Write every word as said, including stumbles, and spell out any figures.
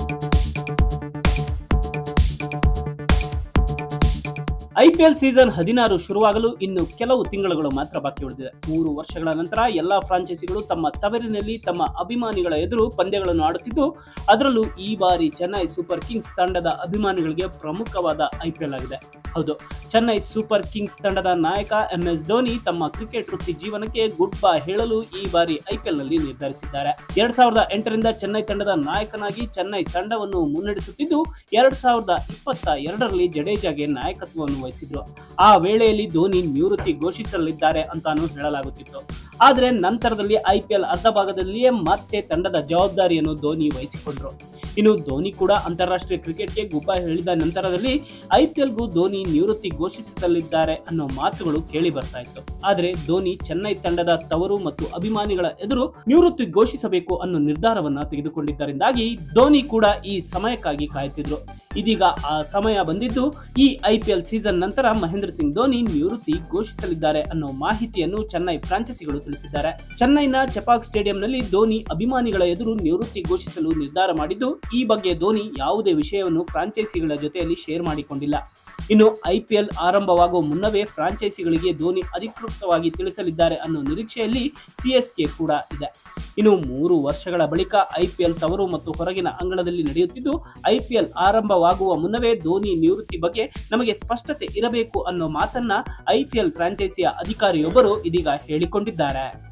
IPL season ಹದಿನಾರು ಶುರುವಾಗಲು ಇನ್ನು ಕೆಲವು ತಿಂಗಳುಗಳು ಮಾತ್ರ ಬಾಕಿ ಉಳಿದಿದೆ. ಮೂರು ವರ್ಷಗಳ ನಂತರ ಎಲ್ಲಾ ಫ್ರಾಂಚೈಸಿಗಳು ತಮ್ಮ ತವರಿನಲ್ಲಿ ತಮ್ಮ ಅಭಿಮಾನಿಗಳ ಎದುರು ಪಂದ್ಯಗಳನ್ನು ಆಡುತ್ತಿದ್ದು, ಅದರಲ್ಲೂ ಈ ಬಾರಿ ಚೆನ್ನೈ ಸೂಪರ್ ಕಿಂಗ್ಸ್ ತಂಡದ ಅಭಿಮಾನಿಗಳಿಗೆ ಪ್ರಮುಖವಾದ ಐಪಿಎಲ್ ಆಗಿದೆ. ಹೌದು, ಚೆನ್ನೈ ಸೂಪರ್ ಕಿಂಗ್ಸ್ ತಂಡದ ನಾಯಕ ಎಂ ಎಸ್ ಧೋನಿ ತಮ್ಮ ಕ್ರಿಕೆಟ್ ವೃತ್ತಿ ಜೀವನಕ್ಕೆ ಗುಡ್ ಬೈ ಹೇಳಲು ಈ ಬಾರಿ ಐಪಿಎಲ್ ನಲ್ಲಿ ನಿರ್ಧರಿಸಿದ್ದಾರೆ. ಎರಡ್ ಸಾವಿರದ ಎಂಟರಿಂದ ಚೆನ್ನೈ ತಂಡದ ನಾಯಕನಾಗಿ ಚೆನ್ನೈ ತಂಡವನ್ನು ಮುನ್ನಡೆಸುತ್ತಿದ್ದು, ಎರಡ್ ಸಾವಿರದ ಇಪ್ಪತ್ತ ಎರಡರಲ್ಲಿ ಜಡೇಜಾಗೆ ನಾಯಕತ್ವವನ್ನು ವಹಿಸಿದ್ರು. ಆ ವೇಳೆಯಲ್ಲಿ ಧೋನಿ ನಿವೃತ್ತಿ ಘೋಷಿಸಲಿದ್ದಾರೆ ಅಂತಾನೂ ಹೇಳಲಾಗುತ್ತಿತ್ತು. ಆದರೆ ನಂತರದಲ್ಲಿ ಐಪಿಎಲ್ ಅರ್ಧ ಭಾಗದಲ್ಲಿಯೇ ಮತ್ತೆ ತಂಡದ ಜವಾಬ್ದಾರಿಯನ್ನು ಧೋನಿ ವಹಿಸಿಕೊಂಡ್ರು. ಇನ್ನು ಧೋನಿ ಕೂಡ ಅಂತಾರಾಷ್ಟ್ರೀಯ ಕ್ರಿಕೆಟ್ಗೆ ಗುಡ್ ಬೈ ಹೇಳಿದ ನಂತರದಲ್ಲಿ ಐಪಿಎಲ್ಗೂ ಧೋನಿ ನಿವೃತ್ತಿ ಘೋಷಿಸಲಿದ್ದಾರೆ ಅನ್ನೋ ಮಾತುಗಳು ಕೇಳಿ ಬರ್ತಾ ಇತ್ತು. ಆದರೆ ಧೋನಿ ಚೆನ್ನೈ ತಂಡದ ತವರು ಮತ್ತು ಅಭಿಮಾನಿಗಳ ಎದುರು ನಿವೃತ್ತಿ ಘೋಷಿಸಬೇಕು ಅನ್ನೋ ನಿರ್ಧಾರವನ್ನ ತೆಗೆದುಕೊಂಡಿದ್ದರಿಂದಾಗಿ ಧೋನಿ ಕೂಡ ಈ ಸಮಯಕ್ಕಾಗಿ ಕಾಯುತ್ತಿದ್ರು. ಇದೀಗ ಆ ಸಮಯ ಬಂದಿದ್ದು, ಈ ಐಪಿಎಲ್ ಸೀಸನ್ ನಂತರ ಮಹೇಂದ್ರ ಸಿಂಗ್ ಧೋನಿ ನಿವೃತ್ತಿ ಘೋಷಿಸಲಿದ್ದಾರೆ ಅನ್ನೋ ಮಾಹಿತಿಯನ್ನು ಚೆನ್ನೈ ಫ್ರಾಂಚೈಸಿಗಳು ತಿಳಿಸಿದ್ದಾರೆ. ಚೆನ್ನೈನ ಚೆಪಾಕ್ ಸ್ಟೇಡಿಯಂನಲ್ಲಿ ಧೋನಿ ಅಭಿಮಾನಿಗಳ ಎದುರು ನಿವೃತ್ತಿ ಘೋಷಿಸಲು ನಿರ್ಧಾರ ಮಾಡಿದ್ದು, ಈ ಬಗ್ಗೆ ಧೋನಿ ಯಾವುದೇ ವಿಷಯವನ್ನು ಫ್ರಾಂಚೈಸಿಗಳ ಜೊತೆಯಲ್ಲಿ ಶೇರ್ ಮಾಡಿಕೊಂಡಿಲ್ಲ. ಇನ್ನು ಐಪಿಎಲ್ ಆರಂಭವಾಗುವ ಮುನ್ನವೇ ಫ್ರಾಂಚೈಸಿಗಳಿಗೆ ಧೋನಿ ಅಧಿಕೃತವಾಗಿ ತಿಳಿಸಲಿದ್ದಾರೆ ಅನ್ನೋ ನಿರೀಕ್ಷೆಯಲ್ಲಿ ಸಿಎಸ್ಕೆ ಕೂಡ ಇದೆ. ಇನ್ನು ಮೂರು ವರ್ಷಗಳ ಬಳಿಕ ಐಪಿಎಲ್ ತವರು ಮತ್ತು ಹೊರಗಿನ ಅಂಗಳದಲ್ಲಿ ನಡೆಯುತ್ತಿದ್ದು, ಐಪಿಎಲ್ ಆರಂಭವಾಗುವ ಮುನ್ನವೇ ಧೋನಿ ನಿವೃತ್ತಿ ಬಗ್ಗೆ ನಮಗೆ ಸ್ಪಷ್ಟತೆ ಇರಬೇಕು ಅನ್ನೋ ಮಾತನ್ನ ಐಪಿಎಲ್ ಫ್ರಾಂಚೈಸಿಯ ಅಧಿಕಾರಿಯೊಬ್ಬರು ಇದೀಗ ಹೇಳಿಕೊಂಡಿದ್ದಾರೆ.